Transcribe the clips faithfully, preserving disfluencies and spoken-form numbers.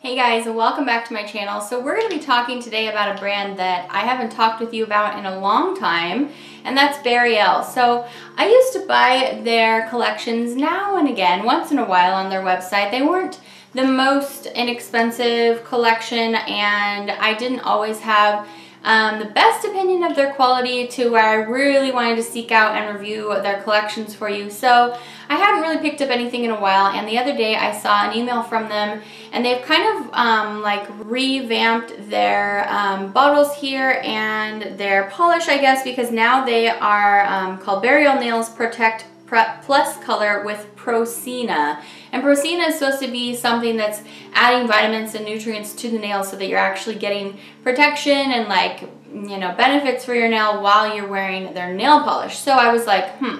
Hey guys, welcome back to my channel. So we're going to be talking today about a brand that I haven't talked with you about in a long time, and that's Barielle. So I used to buy their collections now and again, once in a while on their website. They weren't the most inexpensive collection, and I didn't always have um, the best opinion of their quality to where I really wanted to seek out and review their collections for you. So I hadn't really picked up anything in a while, and the other day I saw an email from them, and they've kind of um, like revamped their um, bottles here and their polish, I guess, because now they are um, called Barielle Nails Protect Plus Color with Procena. And Procena is supposed to be something that's adding vitamins and nutrients to the nails so that you're actually getting protection and like, you know, benefits for your nail while you're wearing their nail polish. So I was like, hmm,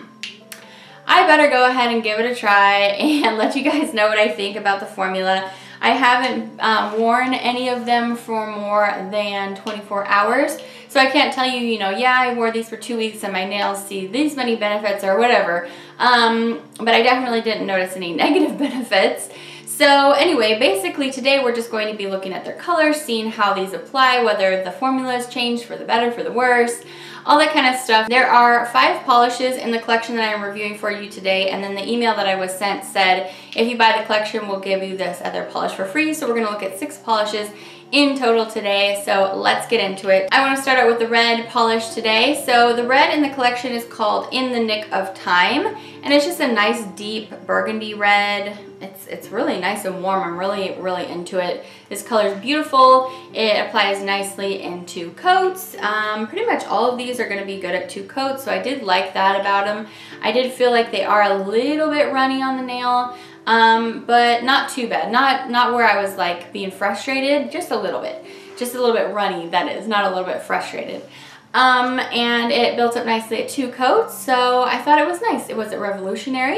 I better go ahead and give it a try and let you guys know what I think about the formula. I haven't um, worn any of them for more than twenty-four hours, so I can't tell you, you know, yeah, I wore these for two weeks and my nails see these many benefits or whatever, um, but I definitely didn't notice any negative benefits. So anyway, basically today we're just going to be looking at their colors, seeing how these apply, whether the formula has changed for the better, for the worse, all that kind of stuff. There are five polishes in the collection that I'm reviewing for you today, and then the email that I was sent said if you buy the collection we'll give you this other polish for free. So we're going to look at six polishes in total today, so let's get into it. I want to start out with the red polish today. So the red in the collection is called In the Nick of Time, and it's just a nice deep burgundy red. It's, it's really nice and warm. I'm really, really into it. This color is beautiful. It applies nicely in two coats. Um, pretty much all of these are going to be good at two coats, so I did like that about them. I did feel like they are a little bit runny on the nail, um, but not too bad. Not, not where I was like being frustrated, just a little bit. Just a little bit runny, that is, not a little bit frustrated. Um, and it built up nicely at two coats, so I thought it was nice. It wasn't revolutionary.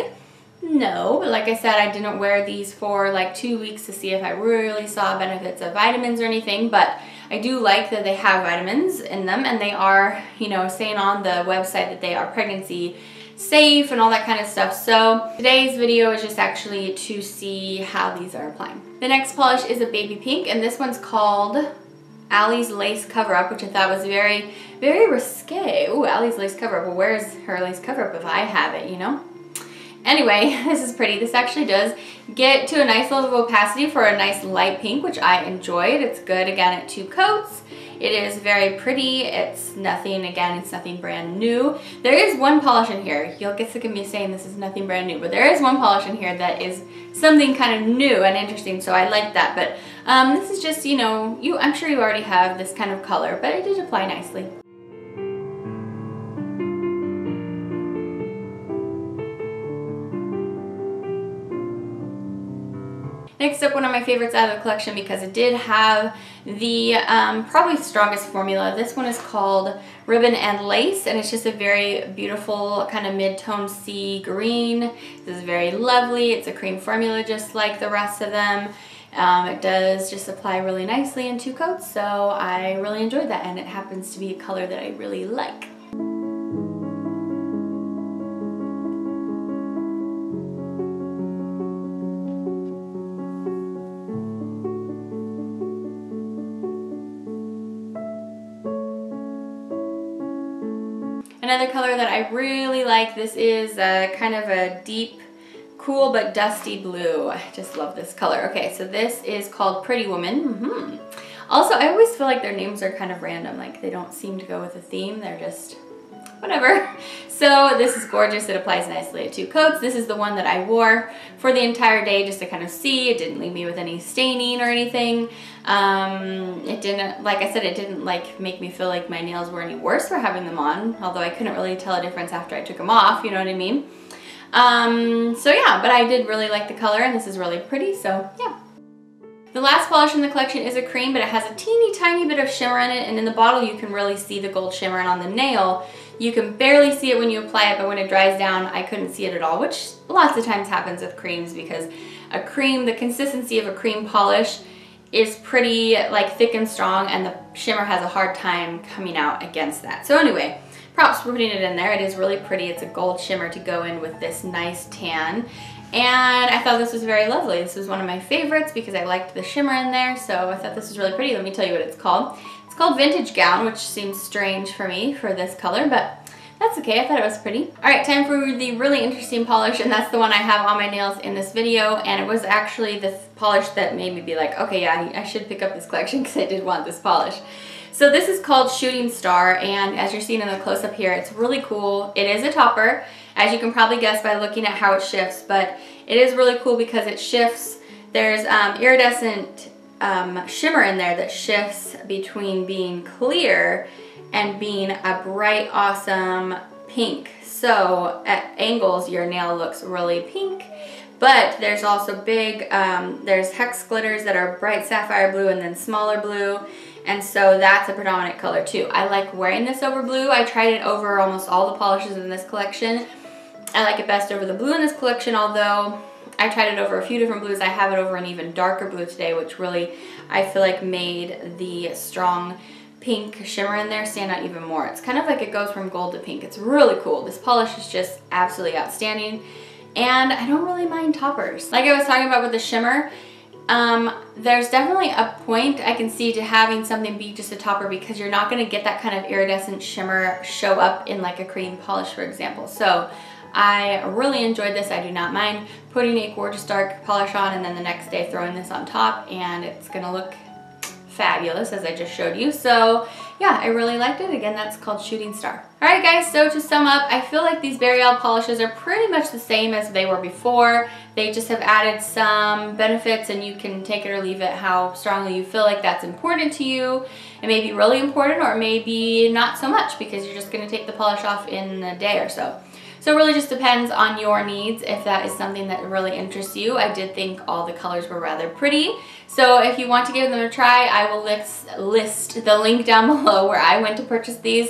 No, but like I said, I didn't wear these for like two weeks to see if I really saw benefits of vitamins or anything, but I do like that they have vitamins in them, and they are, you know, saying on the website that they are pregnancy safe and all that kind of stuff. So today's video is just actually to see how these are applying. The next polish is a baby pink, and this one's called Allie's Lace Cover-Up, which I thought was very, very risque. Ooh, Allie's Lace Cover-Up. Well, where's her lace cover-up if I have it, you know? Anyway, this is pretty. This actually does get to a nice level of opacity for a nice light pink, which I enjoyed. It's good, again, at two coats. It is very pretty. It's nothing, again, it's nothing brand new. There is one polish in here. You'll get sick of me saying this is nothing brand new, but there is one polish in here that is something kind of new and interesting, so I like that. But um, this is just, you know, you. I'm sure you already have this kind of color, but it did apply nicely. Next up, one of my favorites out of the collection because it did have the um, probably strongest formula. This one is called Ribbon and Lace, and it's just a very beautiful kind of mid-tone sea green. This is very lovely. It's a cream formula just like the rest of them. Um, it does just apply really nicely in two coats, so I really enjoyed that, and it happens to be a color that I really like. Another color that I really like, this is a kind of a deep, cool but dusty blue. I just love this color. Okay, so this is called Pretty Woman. Mm-hmm. Also, I always feel like their names are kind of random, like they don't seem to go with a theme, they're just whatever. So this is gorgeous. It applies nicely at two coats. This is the one that I wore for the entire day just to kind of see. It didn't leave me with any staining or anything. Um, it didn't, like I said, it didn't like make me feel like my nails were any worse for having them on, although I couldn't really tell a difference after I took them off, you know what I mean? Um, so yeah, but I did really like the color, and this is really pretty, so yeah. The last polish in the collection is a cream, but it has a teeny tiny bit of shimmer in it, and in the bottle you can really see the gold shimmer, and on the nail you can barely see it when you apply it, but when it dries down I couldn't see it at all, which lots of times happens with creams because a cream, the consistency of a cream polish is pretty like thick and strong, and the shimmer has a hard time coming out against that. So anyway, props for putting it in there. It is really pretty. It's a gold shimmer to go in with this nice tan. And I thought this was very lovely. This was one of my favorites because I liked the shimmer in there, so I thought this was really pretty. Let me tell you what it's called. It's called Vintage Gown, which seems strange for me for this color, but that's okay. I thought it was pretty. All right, time for the really interesting polish, and that's the one I have on my nails in this video, and it was actually this polish that made me be like, okay, yeah, I should pick up this collection because I did want this polish. So this is called Shooting Star, and as you're seeing in the close-up here, it's really cool. It is a topper, as you can probably guess by looking at how it shifts, but it is really cool because it shifts. There's um, iridescent um, shimmer in there that shifts between being clear and being a bright, awesome pink. So at angles, your nail looks really pink. But there's also big, um, there's hex glitters that are bright sapphire blue and then smaller blue. And so that's a predominant color too. I like wearing this over blue. I tried it over almost all the polishes in this collection. I like it best over the blue in this collection, although I tried it over a few different blues. I have it over an even darker blue today, which really, I feel like made the strong pink shimmer in there stand out even more. It's kind of like it goes from gold to pink. It's really cool. This polish is just absolutely outstanding. And I don't really mind toppers. Like I was talking about with the shimmer, um, there's definitely a point I can see to having something be just a topper because you're not going to get that kind of iridescent shimmer show up in like a cream polish, for example. So I really enjoyed this. I do not mind putting a gorgeous dark polish on and then the next day throwing this on top, and it's going to look fabulous as I just showed you. So yeah, I really liked it. Again, that's called Shooting Star. All right guys, so to sum up, I feel like these Barielle polishes are pretty much the same as they were before. They just have added some benefits, and you can take it or leave it how strongly you feel like that's important to you. It may be really important, or maybe not so much because you're just gonna take the polish off in a day or so. So it really just depends on your needs if that is something that really interests you. I did think all the colors were rather pretty. So if you want to give them a try, I will list, list the link down below where I went to purchase these.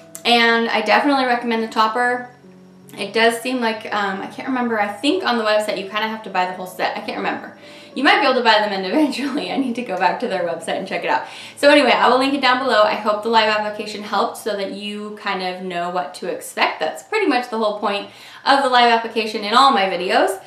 And I definitely recommend the topper. It does seem like, um, I can't remember, I think on the website you kind of have to buy the whole set. I can't remember. You might be able to buy them individually. I need to go back to their website and check it out. So anyway, I will link it down below. I hope the live application helped so that you kind of know what to expect. That's pretty much the whole point of the live application in all my videos.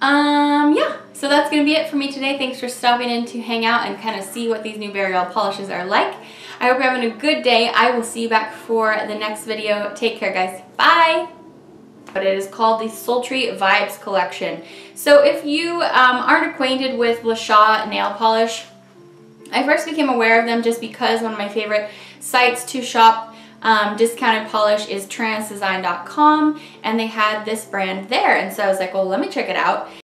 Um, yeah, so that's going to be it for me today. Thanks for stopping in to hang out and kind of see what these new Barielle polishes are like. I hope you're having a good day. I will see you back for the next video. Take care, guys. Bye! But it is called the Sultry Vibes Collection. So if you um, aren't acquainted with Le Chat nail polish, I first became aware of them just because one of my favorite sites to shop um, discounted polish is trans design dot com, and they had this brand there, and so I was like, well, let me check it out.